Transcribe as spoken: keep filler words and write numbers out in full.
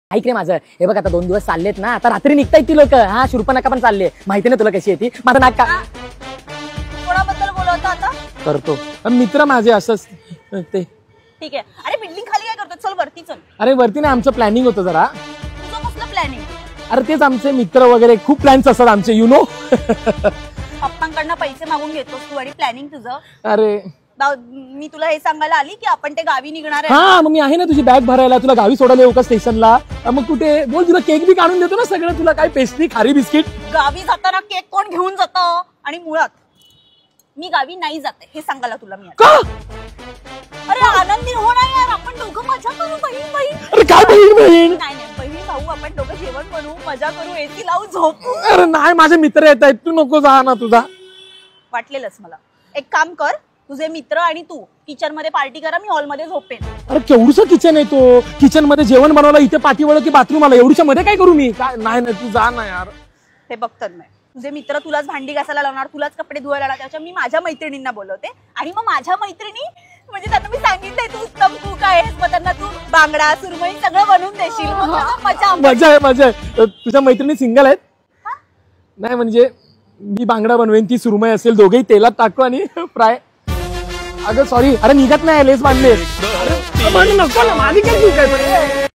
ऐक रे माझं, हे बघ आता दोन दिवस चाललेत ना, आता रात्री निघतायत ती लोक. हा शूर्पणखा पण चालले, माहिती ना तुला कशी आहे ती. माझं नाक का कोणाबद्दल बोलवतो आता? करतो मित्र माझे असंच ते. ठीक आहे. अरे बिल्डिंग खाली काय करतो? चल वरती चल. अरे वरती ना आमचं प्लॅनिंग होतं जरा. तुझं कसलं प्लॅनिंग? अरे तेच आमचे मित्र वगैरे खूप प्लॅन्स असतात आमचे, यु नो. पप्पांकडनं पैसे मागून घेतोस तू आणि प्लॅनिंग तुझं. अरे मी तुला हे सांगायला आली की आपण ते गावी निघणार आहे. हा मग मी आहे ना तुझी बॅग भरायला, तुला गावी सोडायला येऊ का स्टेशनला? मग कुठे बोल, तुला केक बी काढून देतो ना सगळं, तुला काय पेस्ट्री खारी बिस्किट. गावी जाताना केक कोण घेऊन जातं? आणि मुळात मी गावी नाही जाते हे सांगायला तुला मी. का? अरे आनंदी हो ना यार, आपण दोघं मजा करू बहीण बहीण. अरे काय बहीण बहीण? नाही नाही बहीण भाऊ, आपण दोघं जेवण बनवू, मजा करू, एसी लावू, झोपू. अरे नाही, माझे मित्र येत आहेत, तू नको जा ना तुझा. वाटलेलंच मला. एक काम कर, तुझे मित्र आणि तू किचन मध्ये पार्टी करा, मी हॉल मध्ये झोपेन. अरे केवढूसा किचन आहे तो, किचन मध्ये जेवण बनवलं, इथे पाठीवळ की बाथरूम आला, एवढ्या मध्ये काय करू मी? काय नाही नाही तू जा ना यार. हे बघतात नाही, तुझे मित्र तुलाच भांडी घासायला लावणार, तुलाच कपडे धुवायला लावणार, त्याच्या मी माझ्या मैत्रिणींना बोलवते. आणि मग माझ्या मैत्रिणी म्हणजे त्यांना मी सांगितलंय तू उत्तम कुक आहेस, मग त्यांना तू बांगडा सुरमई सगळं बनवून देशील. मजा मजा आहे मजा आहे. तुझ्या मैत्रिणी सिंगल आहेत? नाही म्हणजे मी बांगडा बनवेन, ती सुरमई असेल, दोघेही तेलात टाकू आणि फ्राय. अगं सॉरी, अरे निघत नाही, लेस बांधले. नको ना, माझी काय चूक आहे?